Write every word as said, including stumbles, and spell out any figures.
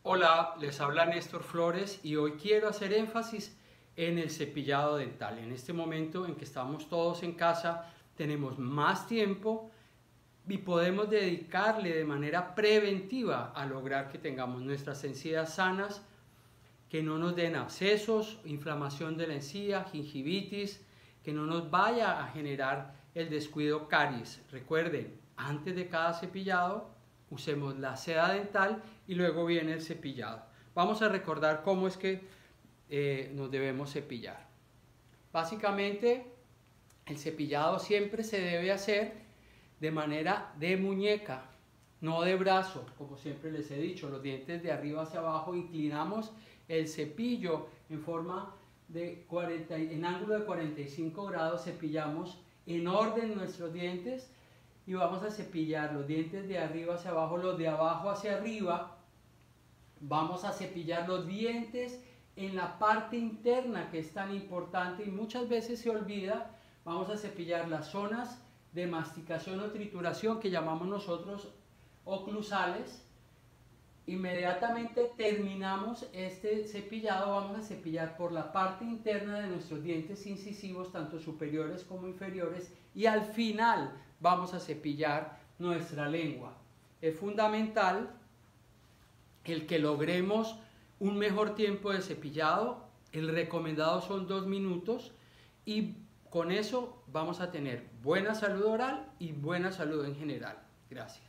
Hola, les habla Néstor Flores y hoy quiero hacer énfasis en el cepillado dental. En este momento en que estamos todos en casa, tenemos más tiempo y podemos dedicarle de manera preventiva a lograr que tengamos nuestras encías sanas, que no nos den abscesos, inflamación de la encía, gingivitis, que no nos vaya a generar el descuido caries. Recuerden, antes de cada cepillado, usemos la seda dental y luego viene el cepillado. Vamos a recordar cómo es que eh, nos debemos cepillar. Básicamente, el cepillado siempre se debe hacer de manera de muñeca, no de brazo, como siempre les he dicho. Los dientes de arriba hacia abajo, inclinamos el cepillo en forma de cuarenta, en ángulo de cuarenta y cinco grados, cepillamos en orden nuestros dientes y vamos a cepillar los dientes de arriba hacia abajo, los de abajo hacia arriba. Vamos a cepillar los dientes en la parte interna, que es tan importante y muchas veces se olvida. Vamos a cepillar las zonas de masticación o trituración que llamamos nosotros oclusales. Inmediatamente terminamos este cepillado, vamos a cepillar por la parte interna de nuestros dientes incisivos, tanto superiores como inferiores, y al final vamos a cepillar nuestra lengua. Es fundamental el que logremos un mejor tiempo de cepillado. El recomendado son dos minutos y con eso vamos a tener buena salud oral y buena salud en general. Gracias.